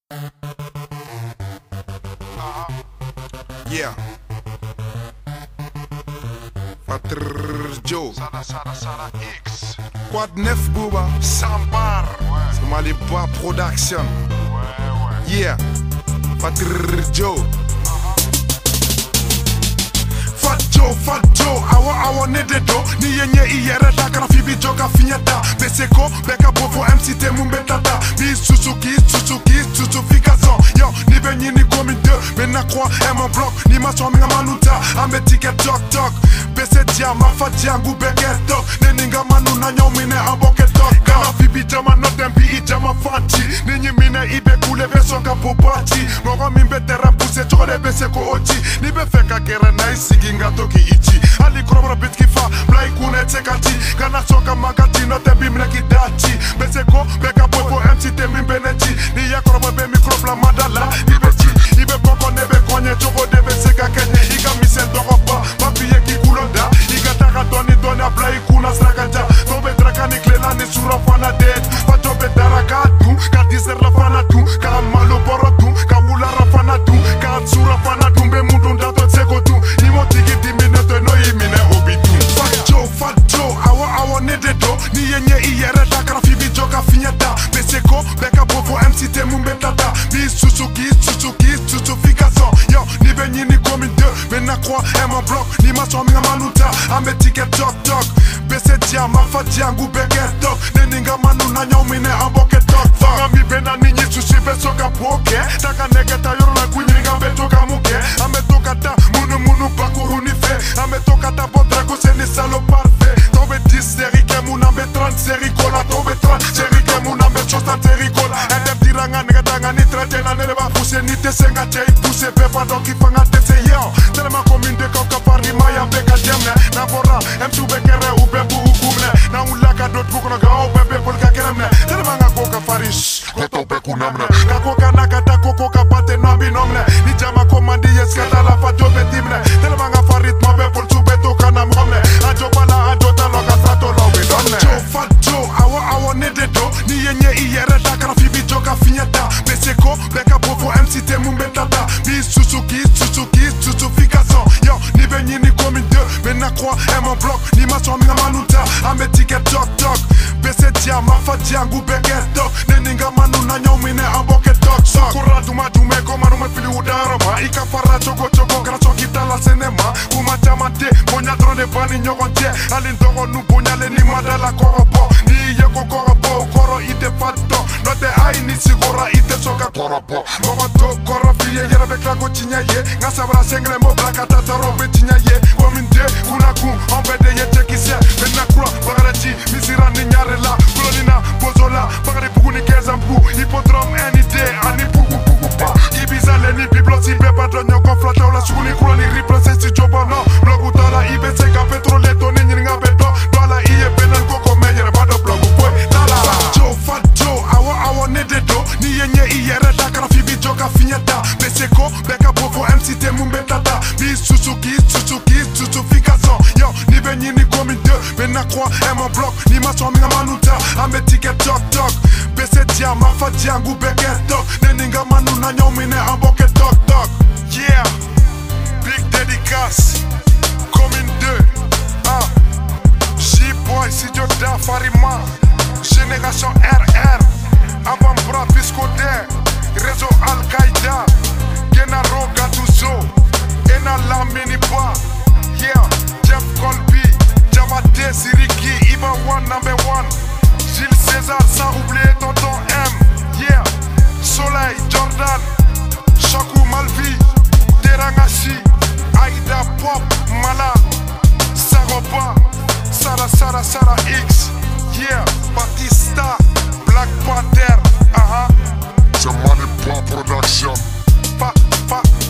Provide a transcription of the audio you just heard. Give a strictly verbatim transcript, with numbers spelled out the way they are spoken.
Yeah. Fatr Joe. Sada Sada Sada X. Quad neuf Booba. Sambar. Ouais. C'est Maliba Production. Ouais, ouais. Yeah. Fatr Joe. Fat Joe, Fat Joe, awa awa nededo. Ni yenye iyere dakara fibi joka finyata. Beseko, beka bofo M C te mumbetata. Bi Suzuki, Suzuki, Suzufication. Yo, ni benyi ni komi de. Mena kwa e mon bloc. Ni ma somi nga manuta. Ame ticket tok tok. Bese dia, ma fat dia, ngu beke tok. Neninga manu na nyo mine amboke tok. Kana fibi jama notem bi i jama fanti. Ninyi mine ibe kule beso ka popati. Mogo mimbe terra puse chore bese ko ochi. Ni be feka kere na isigi nga toki ichi. Ali krobra bit kifa, blai kune tsekati. Kana soka magati note bimle ki dachi. Bese ko beka boy po M C te mimbe nechi. Ni ya krobra be mikrobla madala. Ibe chi, ibe poko nebe konye choko debe seka kenye. Iga misen doko pa, papiye ki kulonda. Iga taka doni doni a blai kuna srakaja. Tobe draka ni klela ni sura fana dead. Pato be daraka tu, ka dizer la fana tu. Ka malo boro tu, ka wula ra fana tu. Ka sura fana tu, be mundu ndato tseko tu. Nimo tigi di minute no imine obitu. Fat Joe, Fat Joe, awa awa nededo. Ni yenye iyere dakara fibi joka finyata. Beseko, beka bofo M C te mumbetata. Bi Suzuki, Suzuki, Suzufication. Yo, ni benyi ni komi de. Mena kwa e mon bloc. Ni ma somi nga manuta. Ame ticket tok tok. Bese dia, ma fat dia, ngu beke tok. Neninga manu na nyo mine amboke tok. Fanga mi bena ninyi sushi beso ka poke. Taka negeta yoro la kunyinga beto ka muke. Ame toka ta munu munu baku unife. Ame toka ta bodrago se ni salo parfait. Tobe dix seri ke muna me trente seri kola. Tobe trente seri ke muna me chostan seri kola. Edem diranga negeta nga ni trente na nele ba puse ni te senga che i puse pepa doki fanga te se yo. Telema kominde koka pari maya beka jemne. Na bora em tu bekere ube bu hukumne. Na ulaka dot bukono ga o bebe pol ka keremne. Telema nga koka farish koto beku namne. Ka koka nakata koko ka bate nambi nomne. Ni jama komandi yes kata la fa jobe timne. Telema nga farit mabe pol tu beto kana momne. Ajo pala ajo talo ka sato lobe domne. Joe, Fat Joe, awa awa nededo. Ni yenye iyere dakara fibi joka finyata. Beseko, beka bofo M C te mumbetata. Bi Suzuki, Suzuki, Suzufication. Yo, ni benyi ni komi de. Mena kwa e mon bloc. Ni ma somi nga manuta. Ame ticket tok tok. Bese dia, ma fat dia, ngu beke tok. Neninga manu na nyo mine amboke tok sok. Kura duma dume koma nume fili udarama. Ika fara choko choko kana soki tala senema. Kuma chamate, bonya drone bani nyogon tie. Alin dogo nu bonya le ni madala korobo. Ni yeko korobo, koro ite fato. Note ai ni sigora ite soka korobo. Mogo to koro fiye yere bekla go chinya ye. Nga sabra sengre mo blaka tata robe chinya ye. Kominde, kuna ku, ombede ye tekise. Mena kura, bagarachi, misira ni nyare la. Kulonina, bozola, bagari pugu ni kezampu. Hippodrome any day, ani pugu pugu pa. Ibiza leni biblo si beba donyo konflata. Ola sukuni kuloni replace si joba no. Blogu tala ibe seka petrole to ni nyinga beto. Dola iye penan koko menyere bado blogu boy. Tala Fat Joe, Fat Joe, awa awa nededo. Ni yenye iyere dakara fibi joka finyata. Beseko, beka bofo M C te mumbetata. Bi Suzuki, Suzuki, Suzufication. Yo, ni benyi ni komi de. Mena kwa e mon bloc. Ni ma somi nga manuta. Ame ticket tok tok. Bese dia, ma fat dia, ngu beke tok. Neninga manu na nyo mine amboke tok tok. Yeah, big dédicace. Commune deux. Ah, J-Boy, Sidio Da Farima. Génération R R. Avant-bras Piscoder. Réseau Al-Qaïda. Genaro Gattuso. Ena Laminiba. Yeah, Jeff Colby. Jamate Siriki. Iba One number one. Gilles César, sans oublier Tonton M. Yeah, Soleil, Jordan. Chakou Malvi. Terangashi. Aïda Pop. Mala. Saroba. Sara Sara Sara X. Yeah, Batista. Black Panther. Uh-huh. C'est Maliba Production. Pa, pa.